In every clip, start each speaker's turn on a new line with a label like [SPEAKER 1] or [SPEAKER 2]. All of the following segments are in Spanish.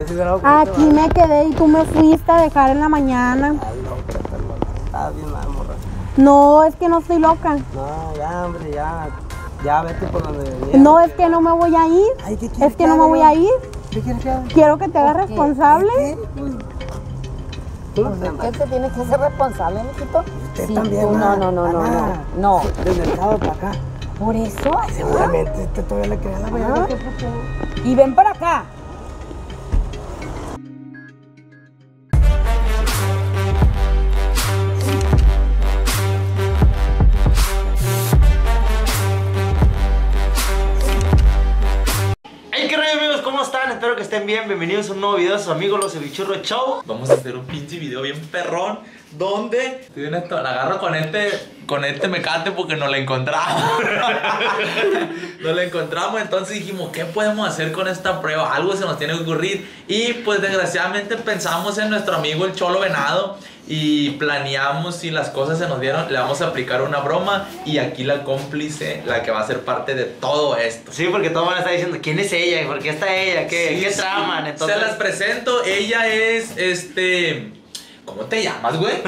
[SPEAKER 1] Aquí me quedé y tú me fuiste a dejar en la mañana.
[SPEAKER 2] Ay, no, estás bien mal, morra.
[SPEAKER 1] No, es que no estoy loca.
[SPEAKER 2] No, ya, hombre, ya. Ya, vete por donde venía.
[SPEAKER 1] No, es que no me voy a ir.
[SPEAKER 2] Ay, ¿qué quieres
[SPEAKER 1] Es que no me voy a ir.
[SPEAKER 2] ¿Qué quieres que haga?
[SPEAKER 1] Quiero que te hagas responsable.
[SPEAKER 2] ¿Tú?
[SPEAKER 3] ¿De qué te tienes que ser responsable, mijito?
[SPEAKER 2] Usted
[SPEAKER 3] Sí,
[SPEAKER 2] también,
[SPEAKER 3] tú, no.
[SPEAKER 2] Desde el lado para acá.
[SPEAKER 3] Por eso.
[SPEAKER 2] Seguramente usted todavía le queda la mañana.
[SPEAKER 3] Y ven para acá.
[SPEAKER 4] Hey, ¿qué rollo, amigos? ¿Cómo están? Espero que estén bien. Bienvenidos a un nuevo video de su amigo Los Cevichurros Show.
[SPEAKER 5] Vamos a hacer un pinche video bien perrón donde la agarro con este mecate porque no la encontramos. No la encontramos, entonces dijimos, ¿qué podemos hacer con esta prueba? Algo se nos tiene que ocurrir. Y pues desgraciadamente pensamos en nuestro amigo el Cholo Venado y planeamos, si las cosas se nos dieron, le vamos a aplicar una broma. Y aquí la cómplice, la que va a ser parte de todo esto.
[SPEAKER 4] Sí, porque todo el mundo está diciendo, ¿quién es ella? ¿Por qué está ella? ¿Qué traman? Entonces...
[SPEAKER 5] Se las presento, ella es ¿cómo te llamas, güey?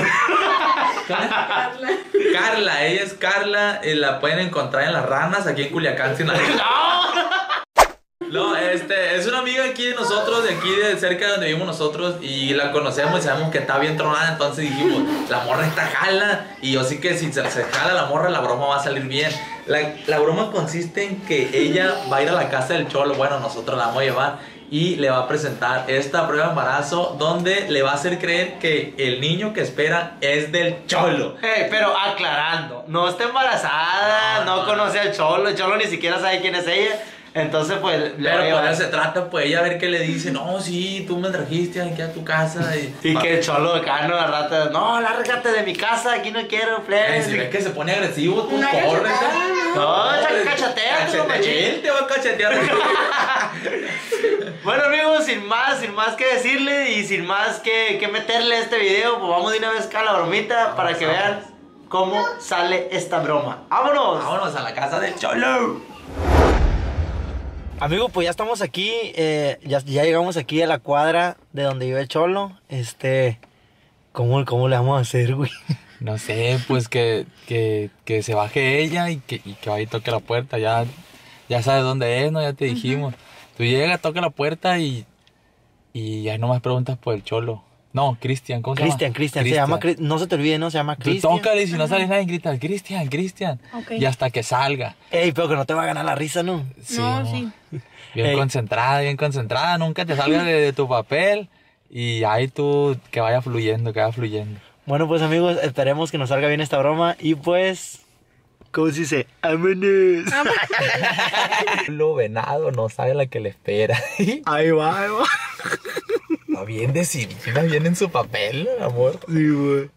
[SPEAKER 5] Carla, ella es Carla, la pueden encontrar en Las Ranas, aquí en Culiacán, Sinaloa. No, es una amiga aquí de nosotros, de aquí de cerca de donde vivimos nosotros, y la conocemos y sabemos que está bien tronada, entonces dijimos, la morra está jala, y yo sí que si se jala la morra, la broma va a salir bien. La broma consiste en que ella va a ir a la casa del Cholo, bueno, nosotros la vamos a llevar, y le va a presentar esta prueba de embarazo donde le va a hacer creer que el niño que espera es del Cholo.
[SPEAKER 4] pero aclarando, no está embarazada, no conoce al Cholo, el Cholo ni siquiera sabe quién es ella. Entonces, pues...
[SPEAKER 5] Pero por eso se trata, pues, ella a ver qué le dice. No, sí, tú me trajiste aquí a tu casa.
[SPEAKER 4] Y que el Cholo de Cano de rato, no, lárgate de mi casa, aquí no quiero, plebe.
[SPEAKER 5] Si ves que se pone agresivo, tú corres.
[SPEAKER 4] No, cachetea,
[SPEAKER 5] él te va a cachetear.
[SPEAKER 4] Bueno, amigos, sin más que decirle y sin más que meterle a este video, pues vamos de una vez acá a la bromita para que vean cómo sale esta broma. ¡Vámonos!
[SPEAKER 5] Vámonos a la casa del Cholo.
[SPEAKER 4] Amigos, pues ya estamos aquí, ya llegamos aquí a la cuadra de donde vive el Cholo. ¿Cómo le vamos a hacer, güey?
[SPEAKER 5] No sé, pues que se baje ella y que vaya y toque la puerta. Ya sabes dónde es, ¿no? Ya te dijimos. Tú llegas, toca la puerta y ahí nomás preguntas por el Cholo. No, Cristian, ¿cómo se llama?
[SPEAKER 4] Cristian, se llama, no se te olvide, no se llama Cristian.
[SPEAKER 5] Tócale y si no sale nadie, gritas, Cristian. Okay. Y hasta que salga.
[SPEAKER 4] Ey, pero que no te va a ganar la risa, ¿no?
[SPEAKER 5] Sí. No, sí. Bien concentrada, nunca te salgas de tu papel. Y ahí tú, que vaya fluyendo.
[SPEAKER 4] Bueno, pues amigos, esperemos que nos salga bien esta broma. Y pues, ¿cómo se dice? ¡Vámonos!
[SPEAKER 5] Lo Venado no sabe la que le espera.
[SPEAKER 4] Ahí va.
[SPEAKER 5] Está bien decidida, bien en su papel, amor.
[SPEAKER 4] Sí, güey.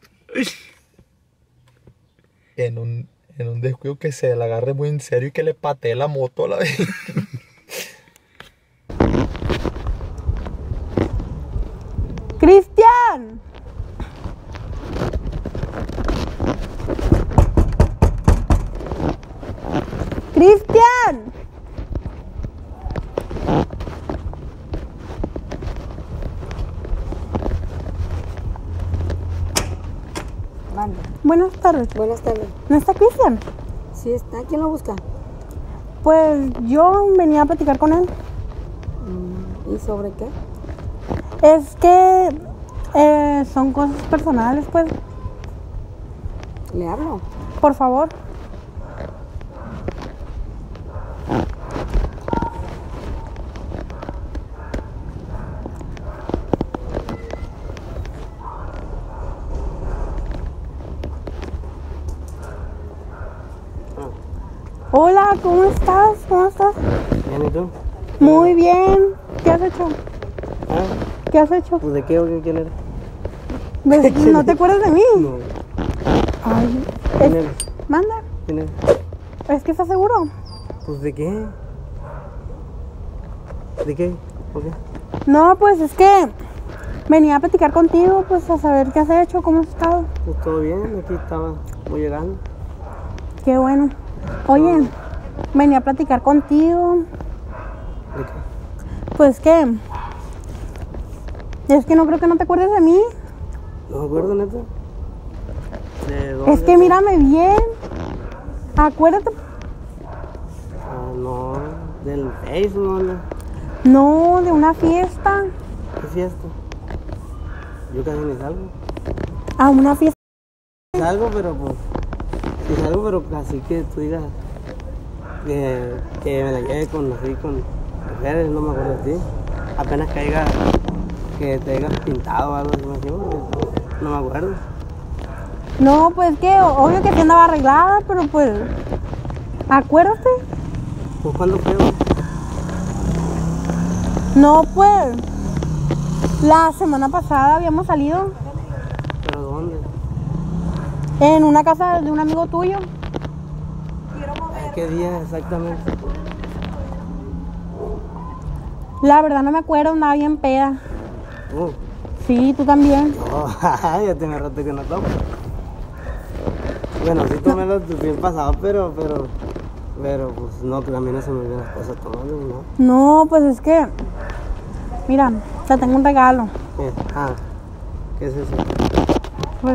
[SPEAKER 5] En un descuido que se la agarre muy en serio y que le patee la moto a la vez.
[SPEAKER 1] ¡Cristian! ¡Cristian!
[SPEAKER 3] Manda.
[SPEAKER 1] Buenas tardes.
[SPEAKER 3] Buenas tardes.
[SPEAKER 1] ¿No está Cristian?
[SPEAKER 3] Sí está. ¿Quién lo busca?
[SPEAKER 1] Pues yo venía a platicar con él.
[SPEAKER 3] ¿Y sobre qué?
[SPEAKER 1] Es que son cosas personales, pues.
[SPEAKER 3] ¿Le hablo?
[SPEAKER 1] Por favor. Hola, ¿cómo estás?
[SPEAKER 2] Bien, ¿y tú?
[SPEAKER 1] Muy bien. ¿Qué has hecho? ¿Qué has hecho?
[SPEAKER 2] Pues, ¿de qué o quién eres?
[SPEAKER 1] ¿No te acuerdas de mí?
[SPEAKER 2] No.
[SPEAKER 1] Ay,
[SPEAKER 2] ¿Quién eres?
[SPEAKER 1] Manda.
[SPEAKER 2] ¿Quién eres?
[SPEAKER 1] ¿Es que estás seguro?
[SPEAKER 2] Pues, ¿de qué? ¿De qué? ¿Por qué?
[SPEAKER 1] No, pues es que venía a platicar contigo, pues a saber qué has hecho, cómo has estado.
[SPEAKER 2] Pues todo bien, aquí estaba, voy llegando.
[SPEAKER 1] Qué bueno. Oye, venía a platicar contigo.
[SPEAKER 2] ¿De qué?
[SPEAKER 1] Pues que Es que no creo que no te acuerdes de mí.
[SPEAKER 2] No me acuerdo, neta. ¿De dónde?
[SPEAKER 1] Es que mírame bien. Acuérdate.
[SPEAKER 2] Ah, no, del Facebook, ¿no?
[SPEAKER 1] No, de una fiesta.
[SPEAKER 2] ¿Qué fiesta? Yo casi ni salgo.
[SPEAKER 1] A una fiesta.
[SPEAKER 2] Salgo, pero pues. Sí salgo, pero así que tú digas que me la lleve con mujeres, no me acuerdo de ti. Apenas caiga, que te hayas pintado o algo así, no me acuerdo.
[SPEAKER 1] No, pues que obvio que sí andaba arreglada, pero pues. Acuérdate.
[SPEAKER 2] Pues cuando fue,
[SPEAKER 1] No, pues. La semana pasada habíamos salido
[SPEAKER 2] pero ¿dónde?
[SPEAKER 1] en una casa de un amigo tuyo.
[SPEAKER 2] ¿Qué día exactamente?
[SPEAKER 1] La verdad no me acuerdo, andaba bien peda. Sí, tú también.
[SPEAKER 2] No, ya tiene rato que no tomo. Bueno, sí tomé los bien pasados, pero pues no, también no se me olvidan las cosas tomando, ¿no?
[SPEAKER 1] No, pues es que. Mira, te tengo un regalo.
[SPEAKER 2] ¿Qué? ¿Qué es eso?
[SPEAKER 1] Pues,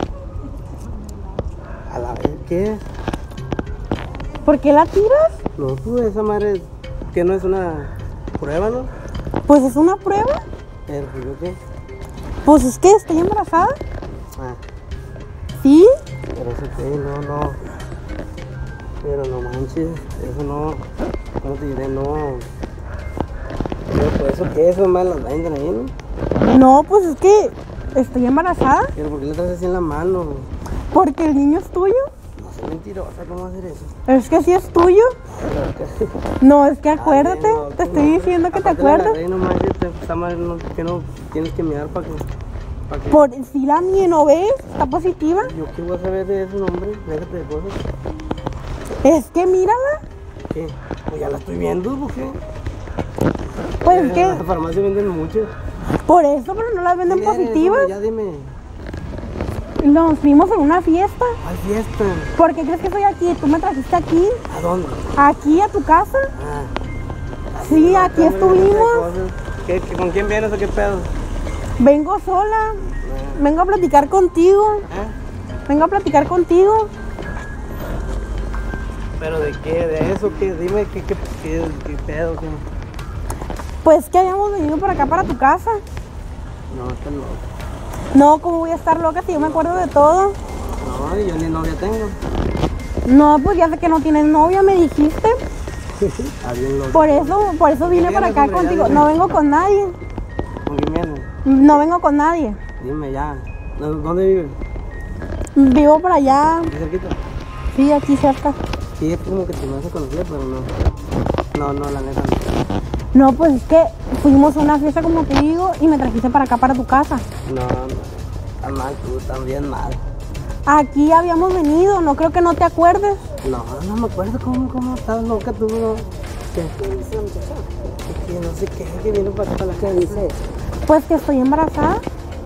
[SPEAKER 2] A la vez, ¿qué?
[SPEAKER 1] ¿por qué la tiras?
[SPEAKER 2] No, pues esa madre, que no es una prueba, ¿no?
[SPEAKER 1] Pues es una prueba.
[SPEAKER 2] Pues yo qué.
[SPEAKER 1] Pues es que estoy embarazada.
[SPEAKER 2] Ah,
[SPEAKER 1] ¿Sí?
[SPEAKER 2] pero eso qué, no. Pero no manches, eso no. ¿Cómo te diré? No. Pero pues eso qué, eso más las venden ahí, ¿no?
[SPEAKER 1] No, pues es que estoy embarazada.
[SPEAKER 2] Pero ¿por qué le traes así en la mano?
[SPEAKER 1] Porque el niño es tuyo.
[SPEAKER 2] No soy mentirosa, ¿cómo hacer eso?
[SPEAKER 1] Es que sí es tuyo. No, es que acuérdate.
[SPEAKER 2] Ay, no,
[SPEAKER 1] Te estoy diciendo que te
[SPEAKER 2] aparte la
[SPEAKER 1] acuerdes.
[SPEAKER 2] agarré y no manches, está mal, no, que no tienes que mirar para que.
[SPEAKER 1] Por si la mía no ves, está positiva.
[SPEAKER 2] Yo qué voy a saber de eso, hombre, déjate de cosas.
[SPEAKER 1] Es que mírala.
[SPEAKER 2] ¿Qué? Pues ya la estoy viendo, ¿por qué?
[SPEAKER 1] Pues es
[SPEAKER 2] En
[SPEAKER 1] que
[SPEAKER 2] la farmacia venden mucho.
[SPEAKER 1] por eso, pero no las venden
[SPEAKER 2] ¿Quién eres,
[SPEAKER 1] positivas.
[SPEAKER 2] hombre? Ya dime.
[SPEAKER 1] Nos vimos en una fiesta.
[SPEAKER 2] ¿Cuál fiesta?
[SPEAKER 1] ¿Por qué crees que estoy aquí? ¿Tú me trajiste aquí?
[SPEAKER 2] ¿A dónde?
[SPEAKER 1] ¿Aquí a tu casa?
[SPEAKER 2] Ah.
[SPEAKER 1] Sí, aquí
[SPEAKER 2] Hombre,
[SPEAKER 1] estuvimos.
[SPEAKER 2] ¿Con quién vienes o qué pedo?
[SPEAKER 1] Vengo sola. Vengo a platicar contigo. Vengo a platicar contigo.
[SPEAKER 2] ¿Pero de qué? ¿De eso? ¿Qué? Dime qué pedo, qué.
[SPEAKER 1] Pues que habíamos venido por acá para tu casa.
[SPEAKER 2] No, estás loco.
[SPEAKER 1] No, ¿cómo voy a estar loca si yo me acuerdo de todo?
[SPEAKER 2] No, yo ni novia tengo.
[SPEAKER 1] No, pues ya sé que no tienes novia, me dijiste.
[SPEAKER 2] Está bien loco.
[SPEAKER 1] Por eso vine para acá
[SPEAKER 2] vienes, hombre?
[SPEAKER 1] contigo.
[SPEAKER 2] Ya dime.
[SPEAKER 1] No vengo con nadie.
[SPEAKER 2] ¿Con quién vienes?
[SPEAKER 1] No vengo con nadie.
[SPEAKER 2] Dime ya. ¿Dónde vives?
[SPEAKER 1] Vivo por allá.
[SPEAKER 2] ¿Aquí cerquita?
[SPEAKER 1] Sí, aquí cerca.
[SPEAKER 2] Sí, es como que te me vas a conocer, pero no. No, la neta no.
[SPEAKER 1] No, pues es que fuimos a una fiesta como te digo y me trajiste para acá, para tu casa.
[SPEAKER 2] No. Está mal, tú también mal.
[SPEAKER 1] Aquí habíamos venido, no creo que no te acuerdes.
[SPEAKER 2] No me acuerdo cómo estás loca tú, no. ¿Qué? Que no sé qué, que viene para acá para la
[SPEAKER 3] ¿Qué
[SPEAKER 2] casa.
[SPEAKER 3] dices?
[SPEAKER 1] Pues que estoy embarazada.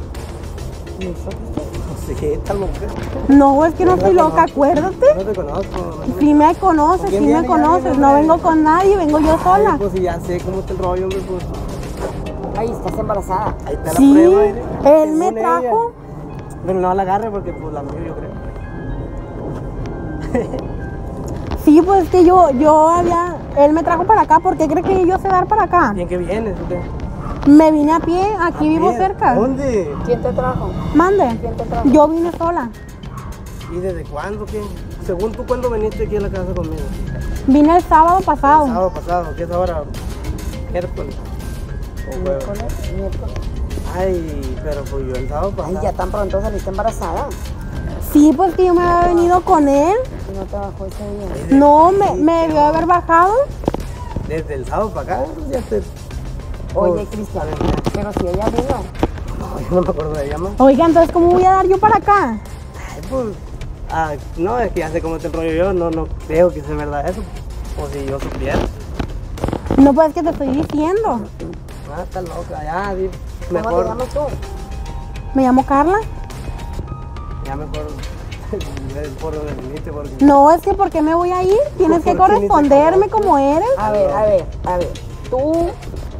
[SPEAKER 2] No sé, está loca.
[SPEAKER 1] No, es que no estoy loca, acuérdate.
[SPEAKER 2] No te conozco.
[SPEAKER 1] Sí me conoces,
[SPEAKER 2] ¿Con quién
[SPEAKER 1] sí me
[SPEAKER 2] viene? Ya
[SPEAKER 1] conoces.
[SPEAKER 2] viene,
[SPEAKER 1] No
[SPEAKER 2] hombre.
[SPEAKER 1] vengo con nadie, vengo yo
[SPEAKER 2] Ay,
[SPEAKER 1] sola.
[SPEAKER 2] pues si ya sé cómo está el rollo, hombre, pues.
[SPEAKER 3] Ay, estás embarazada.
[SPEAKER 2] Ahí está
[SPEAKER 1] Sí,
[SPEAKER 2] la prueba. mire.
[SPEAKER 1] él me
[SPEAKER 2] Según ella.
[SPEAKER 1] trajo.
[SPEAKER 2] Pero no la agarre porque pues la mío yo creo.
[SPEAKER 1] Sí, pues es que él me trajo para acá. ¿Por qué crees que yo sé dar para acá?
[SPEAKER 2] ¿Bien que vienes o qué?
[SPEAKER 1] Me vine a pie, aquí vivo
[SPEAKER 2] Bien.
[SPEAKER 1] cerca.
[SPEAKER 2] ¿Dónde?
[SPEAKER 3] ¿Quién te trajo?
[SPEAKER 1] Mande.
[SPEAKER 3] ¿Quién te trajo?
[SPEAKER 1] Yo vine sola.
[SPEAKER 2] ¿Y desde cuándo? ¿Qué? Según tú, ¿cuándo viniste aquí a la casa conmigo?
[SPEAKER 1] Vine el sábado pasado.
[SPEAKER 2] El sábado pasado, ¿qué es ahora? Miércoles. O jueves.
[SPEAKER 3] Miércoles.
[SPEAKER 2] Ay, pero pues yo el sábado
[SPEAKER 3] Ay,
[SPEAKER 2] pasado.
[SPEAKER 3] ya tan pronto saliste embarazada.
[SPEAKER 1] Sí, pues que yo me había venido con él.
[SPEAKER 3] Y no te bajó ese día.
[SPEAKER 1] No, me debió haber bajado.
[SPEAKER 2] Desde el sábado para acá, ya te.
[SPEAKER 3] Oye,
[SPEAKER 2] pues,
[SPEAKER 3] Cristian,
[SPEAKER 2] a ver, ya.
[SPEAKER 3] pero si ella vino.
[SPEAKER 2] No, yo no me acuerdo de ella más.
[SPEAKER 1] Oiga, entonces, ¿cómo voy a dar yo para acá?
[SPEAKER 2] Ay, pues. No, es que ya sé cómo te enrollo yo, no creo que sea verdad eso. O si yo supiera.
[SPEAKER 1] No, pues es que te estoy diciendo.
[SPEAKER 2] Está loca, ya, di.
[SPEAKER 3] ¿Cómo
[SPEAKER 2] Mejor.
[SPEAKER 3] te llamas tú?
[SPEAKER 1] Me llamo Carla.
[SPEAKER 2] Ya mejor. Por donde viniste, porque.
[SPEAKER 1] No, es que ¿por qué me voy a ir? Tienes que
[SPEAKER 2] ¿Por qué ni te
[SPEAKER 1] corresponderme
[SPEAKER 2] conozco?
[SPEAKER 1] como eres.
[SPEAKER 3] A ver. Tú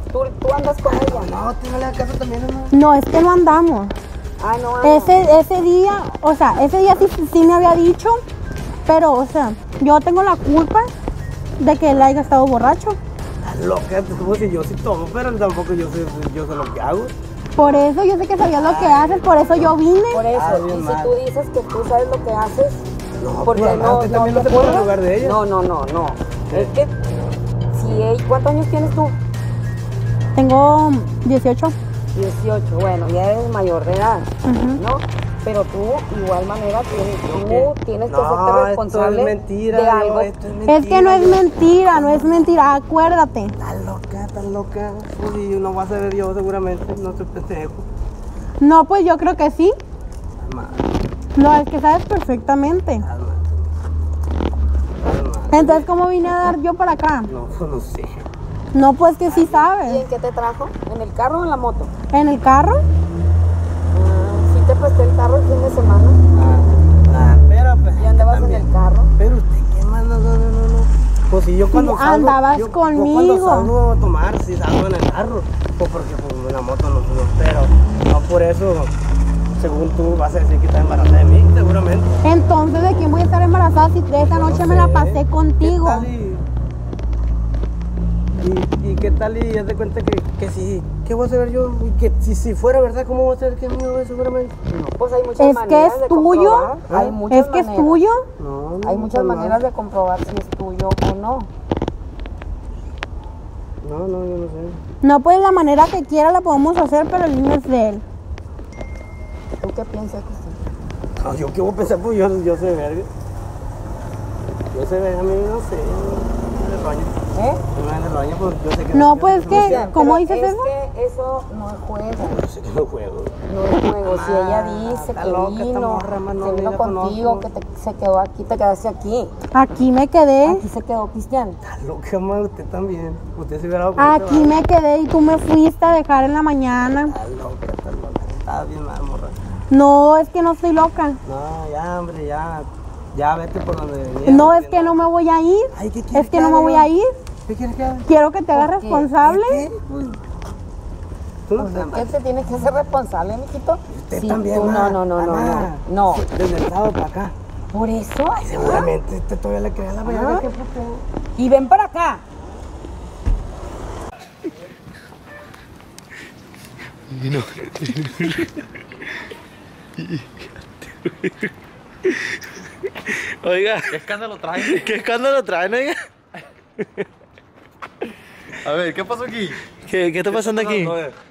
[SPEAKER 3] Tú andas con ella.
[SPEAKER 2] No, tú no le das caso también, ¿no?
[SPEAKER 1] No, es que no andamos.
[SPEAKER 3] Ah, no.
[SPEAKER 1] Ese día, o sea, ese día sí me había dicho, pero, o sea, yo tengo la culpa de que él haya estado borracho.
[SPEAKER 2] Estás loca, pues si yo sí tomo, pero tampoco yo sé lo que hago.
[SPEAKER 1] Por eso yo sé que sabías lo que haces, por eso yo vine.
[SPEAKER 3] Por eso,
[SPEAKER 2] bien
[SPEAKER 3] y si
[SPEAKER 2] mal.
[SPEAKER 3] tú dices que tú sabes lo que haces,
[SPEAKER 2] No,
[SPEAKER 3] porque
[SPEAKER 2] pues,
[SPEAKER 3] no,
[SPEAKER 2] usted también no
[SPEAKER 3] te
[SPEAKER 2] se pone en
[SPEAKER 3] acuerdas?
[SPEAKER 2] lugar de ella.
[SPEAKER 3] No. Es que si ella, ¿cuántos años tienes tú?
[SPEAKER 1] Tengo 18.
[SPEAKER 3] 18, bueno, ya eres mayor de edad, ¿no? Pero tú, igual manera, tienes que
[SPEAKER 2] No,
[SPEAKER 3] hacerte responsable
[SPEAKER 2] esto es mentira,
[SPEAKER 3] de algo.
[SPEAKER 2] esto es mentira.
[SPEAKER 1] Es que no es mentira, no es mentira, acuérdate.
[SPEAKER 2] Estás loca. Pues si no vas a ver yo seguramente, no te pendejo.
[SPEAKER 1] No, pues yo creo que sí.
[SPEAKER 2] Calma,
[SPEAKER 1] No, es que sabes perfectamente.
[SPEAKER 2] calma.
[SPEAKER 1] Entonces, ¿cómo vine a dar yo para acá?
[SPEAKER 2] No, pues no sé.
[SPEAKER 1] No, pues que sí
[SPEAKER 3] ¿Y
[SPEAKER 1] sabes.
[SPEAKER 3] en qué te trajo? ¿En el carro o en la moto?
[SPEAKER 1] ¿En el carro?
[SPEAKER 3] Sí te presté el carro el fin de semana
[SPEAKER 2] Pero pues.
[SPEAKER 3] y andabas en
[SPEAKER 2] también.
[SPEAKER 3] el carro.
[SPEAKER 2] Pero usted, ¿qué más? No. Pues si yo cuando
[SPEAKER 1] Sí,
[SPEAKER 2] salgo.
[SPEAKER 1] andabas
[SPEAKER 2] yo
[SPEAKER 1] conmigo.
[SPEAKER 2] cuando salgo a tomar, si salgo en el carro. Pues porque pues, en la moto no puedo. Pero no por eso, según tú, vas a decir que estás embarazada de mí, seguramente.
[SPEAKER 1] Entonces, ¿de quién voy a estar embarazada si esa
[SPEAKER 2] Yo
[SPEAKER 1] noche
[SPEAKER 2] no
[SPEAKER 1] me la
[SPEAKER 2] sé.
[SPEAKER 1] pasé contigo?
[SPEAKER 2] ¿Qué tal y qué tal y haz de cuenta que sí, ¿qué voy a saber yo? Y que si fuera verdad, ¿cómo voy a saber que es mío seguramente?
[SPEAKER 3] No, pues hay muchas
[SPEAKER 1] Es que
[SPEAKER 3] maneras
[SPEAKER 1] es
[SPEAKER 3] de
[SPEAKER 1] tuyo.
[SPEAKER 3] comprobar. Hay muchas
[SPEAKER 1] Es que es
[SPEAKER 3] maneras.
[SPEAKER 1] tuyo.
[SPEAKER 2] No,
[SPEAKER 3] Hay muchas maneras de comprobar si es tuyo o no.
[SPEAKER 2] No, yo no sé.
[SPEAKER 1] No, pues la manera que quiera la podemos hacer, pero el niño es de él.
[SPEAKER 3] ¿Tú qué piensas que sí?
[SPEAKER 2] No, yo qué voy a pensar, pues yo sé verga. Yo sé verga, a mí no sé. Me le roña. Me le roña, pues yo sé que
[SPEAKER 1] No, pues que,
[SPEAKER 3] Cristian,
[SPEAKER 1] ¿cómo
[SPEAKER 3] pero
[SPEAKER 1] dices
[SPEAKER 3] es
[SPEAKER 1] eso?
[SPEAKER 3] que eso no es juego.
[SPEAKER 2] Yo sé que no juego.
[SPEAKER 3] No es juego. Si ella dice
[SPEAKER 2] está
[SPEAKER 3] que
[SPEAKER 2] loca esta
[SPEAKER 3] vino,
[SPEAKER 2] morra, mano,
[SPEAKER 3] que
[SPEAKER 2] ni
[SPEAKER 3] vino
[SPEAKER 2] la
[SPEAKER 3] contigo,
[SPEAKER 2] conozco.
[SPEAKER 3] que se quedó aquí, te quedaste aquí.
[SPEAKER 1] Aquí me quedé.
[SPEAKER 3] Aquí se quedó Cristian.
[SPEAKER 2] Está loca, ma, usted también. Usted se hubiera dado cuenta,
[SPEAKER 1] Aquí
[SPEAKER 2] ¿va?
[SPEAKER 1] me quedé y tú me fuiste a dejar en la mañana.
[SPEAKER 2] Está loca. Está bien mal, morra.
[SPEAKER 1] No, es que no estoy loca.
[SPEAKER 2] No, ya, hombre, ya vete por donde venías.
[SPEAKER 1] No, es que no me voy a ir.
[SPEAKER 2] Ay, ¿qué quieres
[SPEAKER 1] Es que no me voy a ir.
[SPEAKER 2] ¿Qué quieres que haga?
[SPEAKER 1] Quiero que te hagas
[SPEAKER 3] ¿Por qué?
[SPEAKER 1] responsable.
[SPEAKER 2] ¿Qué? Pues, tú no
[SPEAKER 3] Pues,
[SPEAKER 2] sabes.
[SPEAKER 3] ¿de qué te tienes que hacer responsable, mijito?
[SPEAKER 2] Usted
[SPEAKER 3] Sí,
[SPEAKER 2] también,
[SPEAKER 3] tú,
[SPEAKER 2] ma.
[SPEAKER 3] no. No.
[SPEAKER 2] Desde el sábado para acá.
[SPEAKER 3] Por eso.
[SPEAKER 2] Seguramente usted todavía le crea la verga.
[SPEAKER 3] Ajá.
[SPEAKER 2] ¿Qué puto?
[SPEAKER 3] Y ven para acá.
[SPEAKER 4] Oiga,
[SPEAKER 5] ¿Qué escándalo traen?
[SPEAKER 4] ¿qué escándalo traen, oiga?
[SPEAKER 5] A ver, ¿qué pasó aquí?
[SPEAKER 4] ¿Qué está pasando aquí?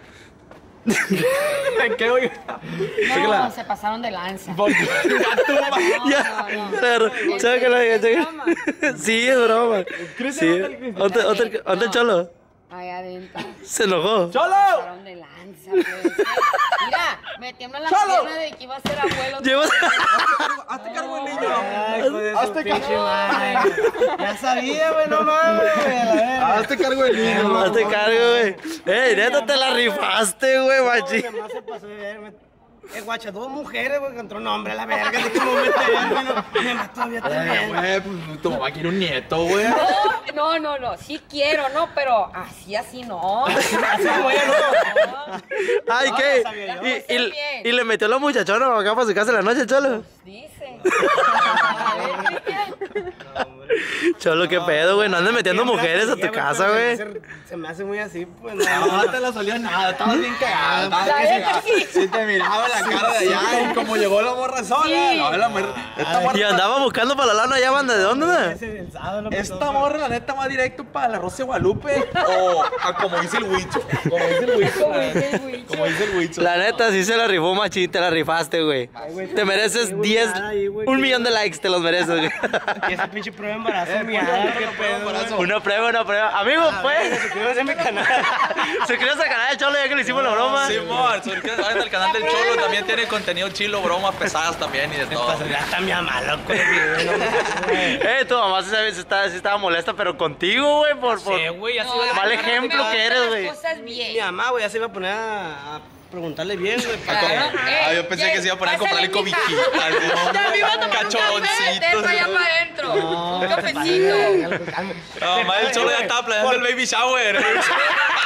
[SPEAKER 5] ¿Qué, oiga?
[SPEAKER 3] No, se pasaron de lanza.
[SPEAKER 4] Ya, claro, chécalo, oiga, chécalo. Sí, es broma. Sí. ¿Dónde el cholo?
[SPEAKER 3] Ahí adentro.
[SPEAKER 4] Se enojó.
[SPEAKER 5] ¡Cholo!
[SPEAKER 3] Pasaron de lanza, pues. Mira, me tiembla la pierna de que iba a ser abuelo.
[SPEAKER 4] Llevo-
[SPEAKER 5] Hazte cargo el niño.
[SPEAKER 2] Ay, hijo de su
[SPEAKER 5] Hazte
[SPEAKER 2] pinche
[SPEAKER 5] cargo.
[SPEAKER 2] madre. Ya sabía, güey, no mames, güey, a la verga.
[SPEAKER 5] Hazte cargo del niño.
[SPEAKER 4] Hazte cargo, güey. Ey, neta, te la rifaste, güey, machi.
[SPEAKER 2] No, además se pasó de ver, güey. Guacha, dos mujeres, güey, contra un hombre, a la verga. ¿De qué momento me mató todavía también?
[SPEAKER 5] Güey, pues tu mamá quiere un nieto, güey.
[SPEAKER 3] No, sí quiero, no, pero así no.
[SPEAKER 2] Así como ella no.
[SPEAKER 4] Ay,
[SPEAKER 2] No,
[SPEAKER 4] ¿qué?
[SPEAKER 2] ya sabía yo.
[SPEAKER 4] Y le metió la muchachona acá para su casa en la noche, cholo.
[SPEAKER 3] Dice. A ver, Cristian.
[SPEAKER 4] Cholo, qué pedo, güey. No andes metiendo
[SPEAKER 2] Siempre
[SPEAKER 4] mujeres a
[SPEAKER 2] así,
[SPEAKER 4] tu casa, güey.
[SPEAKER 2] Se me hace muy así, pues
[SPEAKER 5] No te la solía nada, estabas bien cagada. Sí, te miraba la cara de allá y como llegó la morra sola. No, la morra. Esta
[SPEAKER 4] Y
[SPEAKER 5] morra.
[SPEAKER 4] andaba buscando para la lana allá, banda. ¿De dónde?
[SPEAKER 2] El sábado no pasó,
[SPEAKER 5] Esta morra, la neta, va directo para la Rosa de Guadalupe o a como dice el Huicho. Como dice el Huicho. Como dice el Huicho.
[SPEAKER 4] La neta, sí se la rifó, machín. Te la rifaste, güey. Te mereces 10, un millón de likes, te los mereces, güey.
[SPEAKER 2] Y ese pinche prueba de embarazo, mía, qué pedo, güey.
[SPEAKER 4] Una prueba. Amigo, pues.
[SPEAKER 2] Suscríbase a mi canal.
[SPEAKER 4] Suscríbase al canal del Cholo ya que le hicimos la broma.
[SPEAKER 5] Sí, amor, suscríbete al canal del Cholo, también tiene contenido chilo, bromas pesadas también y de todo.
[SPEAKER 2] Ya está mi mamá, loco.
[SPEAKER 4] Tu mamá sí estaba molesta, pero contigo, güey, por
[SPEAKER 2] güey, así
[SPEAKER 4] mal ejemplo que eres, güey.
[SPEAKER 3] Cosas
[SPEAKER 2] Mi
[SPEAKER 3] bien.
[SPEAKER 2] mamá, güey, ya se iba a poner a preguntarle bien, güey.
[SPEAKER 5] Ah, yo pensé que se iba a poner a comprarle cobijitas, cachoroncitos.
[SPEAKER 3] allá para adentro. Un cafecito.
[SPEAKER 5] La mamá del Cholo ya estaba planeando el baby shower.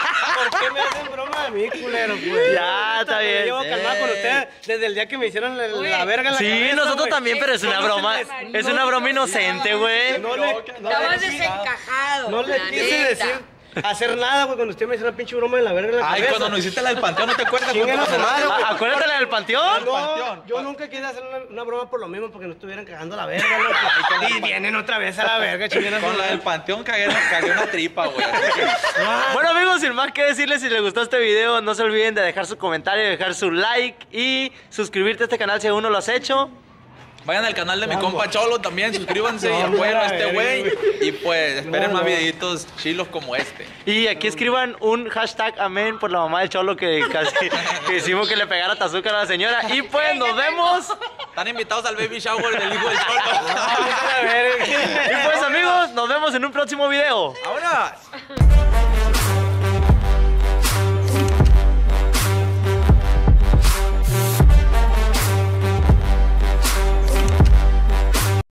[SPEAKER 2] ¿Por qué me hacen broma de mí, culero, pues?
[SPEAKER 4] Ya, está bien.
[SPEAKER 2] Yo llevo calmado con ustedes desde el día que me hicieron la verga en la
[SPEAKER 4] Sí,
[SPEAKER 2] cabeza,
[SPEAKER 4] nosotros
[SPEAKER 2] güey.
[SPEAKER 4] también, pero es una broma. Es una broma inocente, güey.
[SPEAKER 3] Estabas desencajado.
[SPEAKER 2] No le
[SPEAKER 3] la
[SPEAKER 2] quise
[SPEAKER 3] neta.
[SPEAKER 2] decir hacer nada, güey, cuando usted me hizo una pinche broma de la verga en la
[SPEAKER 5] Ay,
[SPEAKER 2] cabeza.
[SPEAKER 5] cuando nos hiciste la del panteón, ¿no te acuerdas?
[SPEAKER 2] Chinguen a su madre, güey.
[SPEAKER 4] Acuérdate la del panteón.
[SPEAKER 2] No, yo nunca quise hacer una broma por lo mismo, porque no estuvieran cagando la verga, loco. Y vienen otra vez a la verga, chinguen a su
[SPEAKER 5] Con la del
[SPEAKER 2] madre.
[SPEAKER 5] panteón cagué una tripa, güey.
[SPEAKER 4] Bueno, amigos, sin más que decirles, si les gustó este video, no se olviden de dejar su comentario, dejar su like y suscribirte a este canal si aún no lo has hecho.
[SPEAKER 5] Vayan al canal de mi
[SPEAKER 2] Vamos.
[SPEAKER 5] compa Cholo también, suscríbanse y
[SPEAKER 2] No,
[SPEAKER 5] apoyen a
[SPEAKER 2] no,
[SPEAKER 5] este güey.
[SPEAKER 2] güey.
[SPEAKER 5] Y pues esperen
[SPEAKER 2] No,
[SPEAKER 5] más
[SPEAKER 2] no.
[SPEAKER 5] videitos chilos como este.
[SPEAKER 4] Y aquí escriban un hashtag amén por la mamá del Cholo que casi que hicimos que le pegara azúcar a la señora. Y pues nos vemos.
[SPEAKER 5] Están invitados al baby shower del hijo del Cholo.
[SPEAKER 4] Y pues amigos, nos vemos en un próximo video.
[SPEAKER 5] ¡Vámonos!